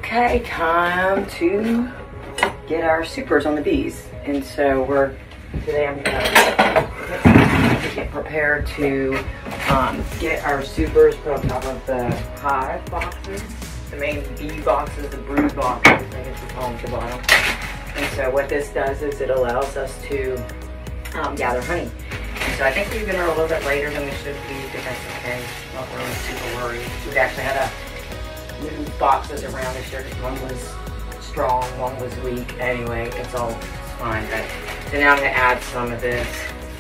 Okay, time to get our supers on the bees. And so today I'm gonna get prepared to get our supers put on top of the hive boxes, the main bee boxes, the brood boxes, I guess we call them at the bottom. And so what this does is it allows us to gather honey. And so I think we've been a little bit later than we should be, but that's okay. Not really super worried. We've actually had to move boxes around this year because one was strong, one was weak. Anyway, it's fine. But so now I'm gonna add some of this.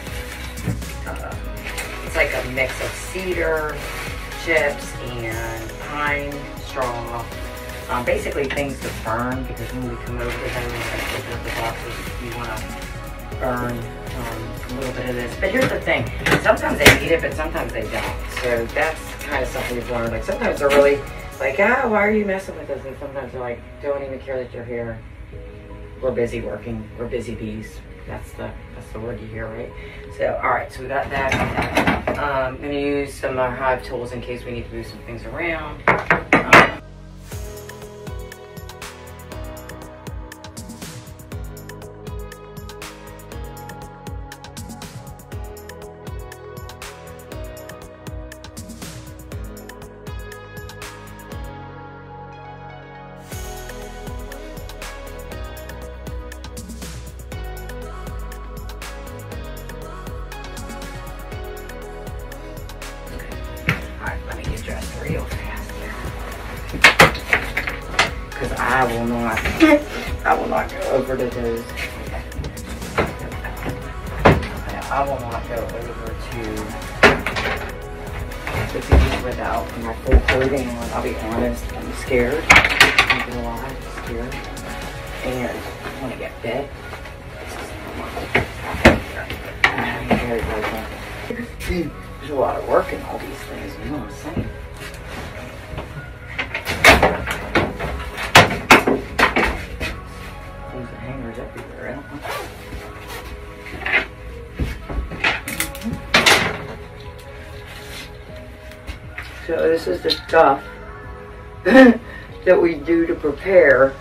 It's like a mix of cedar chips and pine straw. Basically things to burn, because when we come over to them and open up the boxes, you want to burn a little bit of this. But here's the thing, sometimes they need it, but sometimes they don't. So that's kind of something we've learned. Like sometimes they're really like, why are you messing with us? And sometimes they're like, don't even care that you're here. We're busy working. We're busy bees. That's the word you hear, right? So, all right, so we got that. I'm going to use some of our hive tools in case we need to move some things around. Real fast here, because I will not go over to those. I will not go over to the bees without my full clothing on. I'll be honest, I'm scared. I'm gonna lie, I'm scared, and I want to get bit. There's a lot of work in all these things, you know what I'm saying? Everywhere, I don't know. So this is the stuff that we do to prepare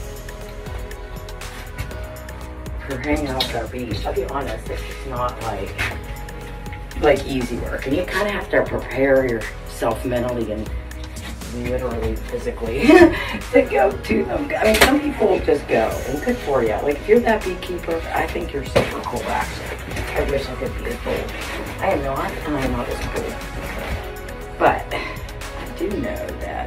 for hanging out with our bees. I'll be honest, it's not like easy work, and you kind of have to prepare yourself mentally and literally, physically, to go to them. I mean, some people just go, and good for you. Like, if you're that beekeeper, I think you're super cool, actually. I wish I could be as cool. I am not, and I'm not as cool. But I do know that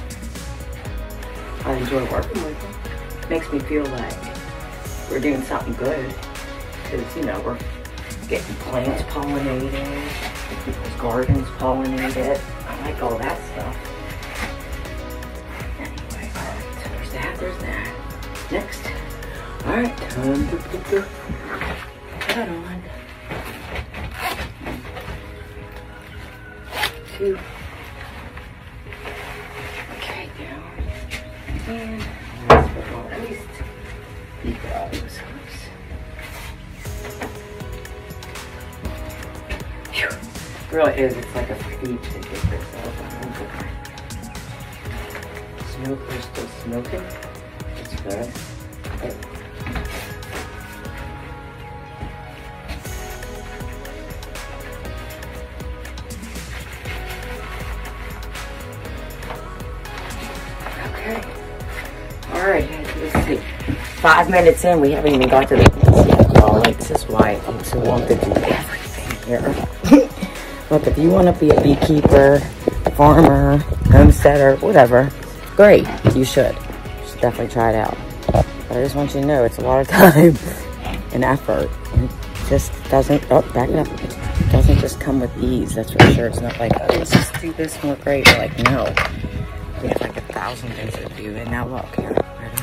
I enjoy working with them. It makes me feel like we're doing something good, because, you know, we're getting plants pollinated, people's gardens pollinated. I like all that stuff. There's that. Next. Alright, time to put the hat on. 2. Okay, down. And let's put on at least these hooks. Phew. It really is. It's like a feat to get this out. Smoke, we're still smoking. That's good. Okay. Alright, let's see. 5 minutes in, we haven't even got to the bees yet, y'all. Like, this is why I'm so want to do everything here. Look, if you want to be a beekeeper, farmer, homesteader, whatever, great, you should definitely try it out. But I just want you to know it's a lot of time and effort. And it just doesn't, back it up. It doesn't just come with ease, that's for sure. It's not like, let's just do this and we're great. We're like, no. We have like 1,000 things to do. And now look, here, ready?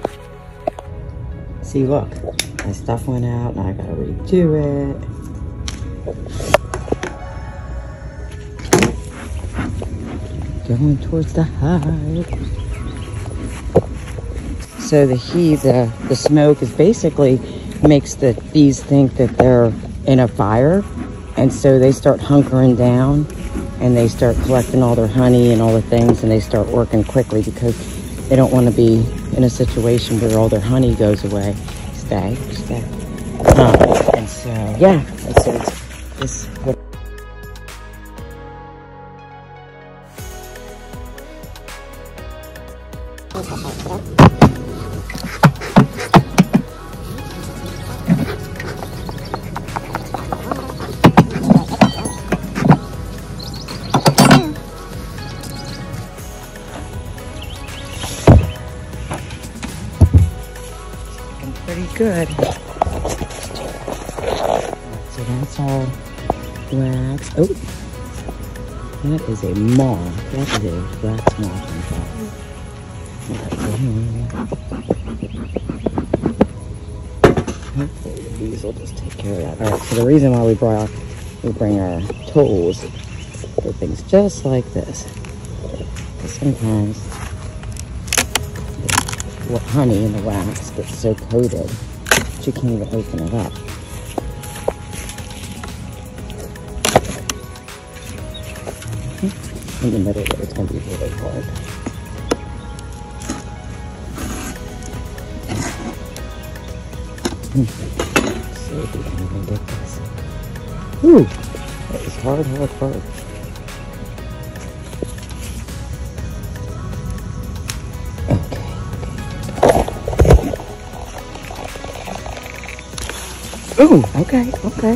See, look, my stuff went out, now I gotta redo it. Going towards the hive. So the smoke is basically makes the bees think that they're in a fire, and so they start hunkering down and they start collecting all their honey and all the things, and they start working quickly because they don't want to be in a situation where all their honey goes away. Stay. And so, yeah, it's this. Pretty good. So that's all wax. Oh, that is a moth. That is a wax moth on top. Hopefully the bees will just take care of that. All right. So the reason why we bring our tools for things just like this, because sometimes what honey in the wax gets so coated that you can't even open it up. In the middle of it, it's going to be really hard. Let's see if we can even get this. Whew! That was hard. Ooh, okay. Okay.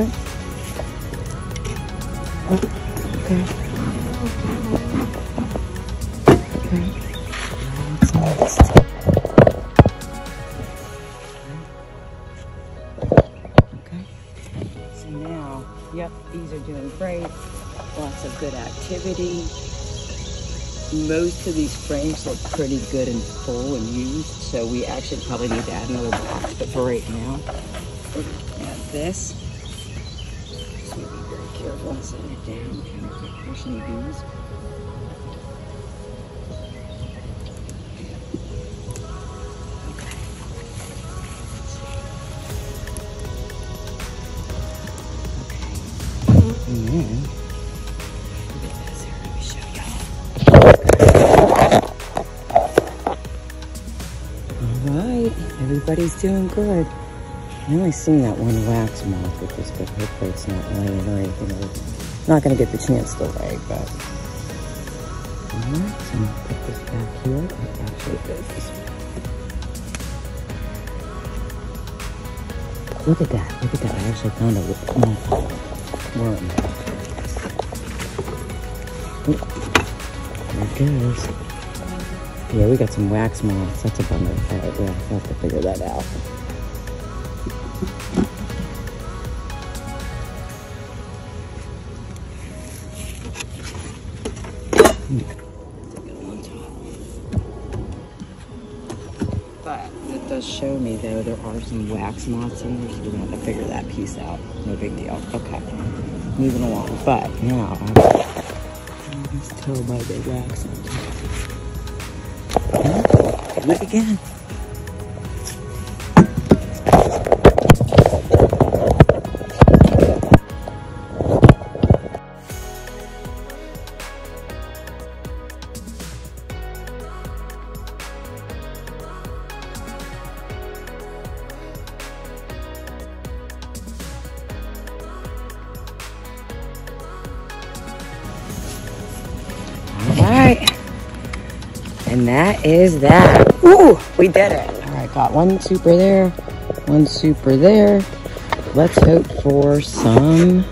So now, yep, these are doing great. Lots of good activity. Most of these frames look pretty good and full and used, so we actually probably need to add another box, but for right now, we're going to add this. So be very careful and set it down, kind of push any bees. And then, let me show y'all. Alright, everybody's doing good. I only seen that one wax moth, which is good. Hopefully it's not laying or anything. It's not going to get the chance to lay, but... Alright, so I'm going to put this back here. It actually goes this way. Look at that. I actually found a moth worm. There it goes. Yeah, we got some wax moths. That's a bummer. Alright, we'll have to figure that out. But it does show me, though, there are some wax moths in there, so we're going to have to figure that piece out. No big deal. Okay. Moving along. But now, I can just tell by the wax on top. Do it again. Alright, and that is that. Ooh, we did it. Alright, got one super there, one super there. Let's hope for some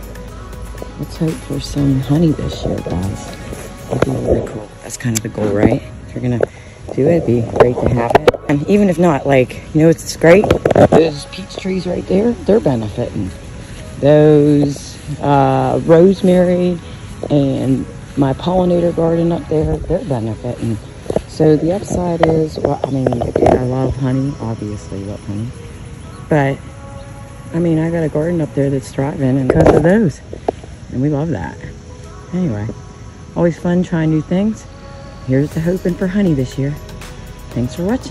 honey this year, guys. That'd be really cool. That's kind of the goal, right? If you're gonna do it, it'd be great to have it. And even if not, like, you know, it's great. Those peach trees right there, they're benefiting. Those rosemary and my pollinator garden up there, they're benefiting. So the upside is, well, I mean, again, I love honey, obviously love honey. But, I mean, I got a garden up there that's thriving and because of those. And we love that. Anyway, always fun trying new things. Here's to hoping for honey this year. Thanks for watching.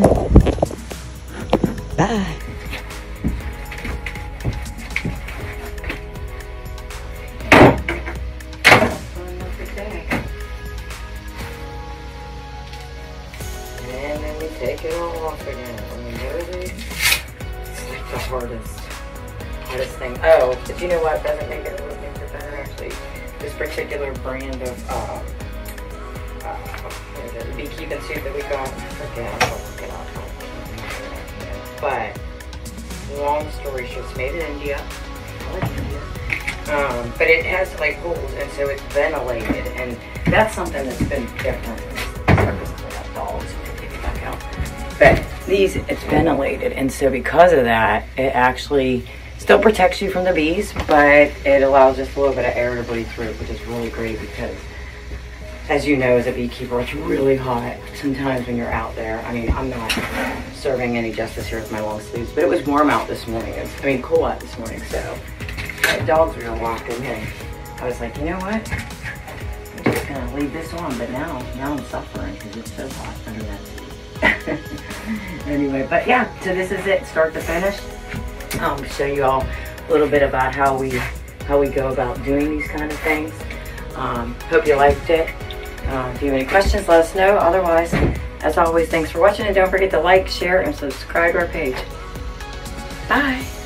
Bye. else we did. I mean, literally, it's like the hardest thing. Oh, but you know what? Doesn't make it a little bit better, actually. This particular brand of, what is it, the beekeeping soup that we got. I forget. I'll look it up. But, long story short, it's made in India. I like India. But it has like holes, and so it's ventilated, and that's something that's been different. But these, it's ventilated, and so because of that, it actually still protects you from the bees, but it allows just a little bit of air to breathe through, which is really great because, as you know, as a beekeeper, it's really hot sometimes when you're out there. I mean, I'm not serving any justice here with my long sleeves, but it was warm out this morning. Cool out this morning, so the dogs were walking in. I was like, you know what? I'm just gonna leave this on, but now I'm suffering because it's so hot under that seat. Anyway, but yeah, so this is it, start to finish. Show you all a little bit about how we go about doing these kind of things. Hope you liked it. If you have any questions, let us know. Otherwise, as always, thanks for watching, and don't forget to like, share, and subscribe to our page. Bye.